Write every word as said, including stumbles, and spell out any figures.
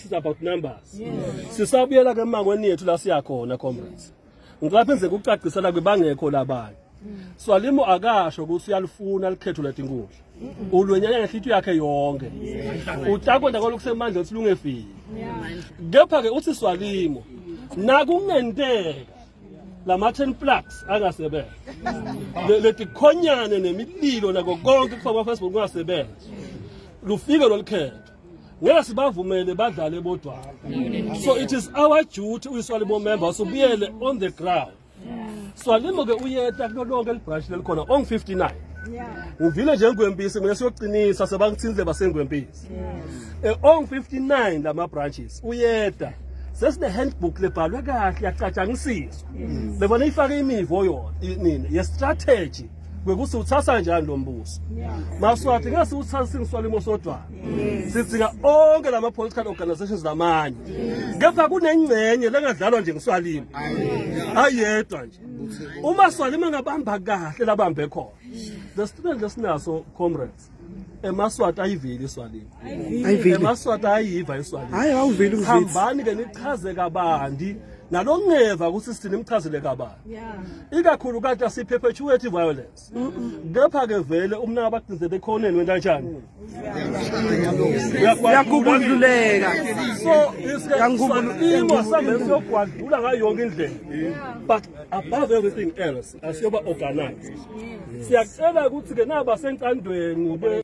politics is about numbers. Sisabuyela ke emangweni yethu la siya khona comrades. Ngilapha enze ukucacisela kwebangekho labanye. SWALIMO akasho ukuthi uyalifuna likhetho letinkundla. Ulwenyanya ngenhlithiyo yakhe yonke. Utakwenda kwalokusemandla ukuthi lungefiki. Kepha ke uthi SWALIMO nakungenteka lama ten plugs angasebenza. Leti khonyane nemililo nako konke kufaka Facebook kungasebenza. Lufike lolikhetho. Ngeke sibavumele badlale bodwa. So it is our duty uSWALIMO members ubuyele on the ground. SWALIMO ke uyeta kulo lonke libranch lelikhona on fifty-nine. Uvile nje ngwempisi mina siyoqinisa sebangithinze basengwempisi. Eh on fifty-nine lama branches uyeta. Sesine handbook lebhalwe kahle yacatshangisiswa. Lebona ifake imivo yona nini ye strategy kwekuthi uthasa kanjani lo mbuso. Maswathi ngase uthasa SWALIMO sodwa. Sithinga onke lama political organizations lamanye. Kepha kunengcenye lengadlalwa nje ngeSWALIMO. Ayedwa nje. Uma SWALIMO ngabamba kahle labambe khona. The student lesinaso comrades. Emaswati ayivile iSWALIMO. Ayivile. Emaswati ayiva iSWALIMO. Hayi awuvile umvithi. Hambani ke nichaze kabandi nalongeva ukuthi sithini imchazele kabandi. Ikakhulu kade asiperpetuate violence. Kepha ke vele umna abaqinzele ekhoneni wena kanjani? Uyakubundluleka. So SWALIMO sambe siyogwadlula ngayo yonke indlela. But above everything else asiyoba organized. Siyacela ukuthi ke naba senkandweni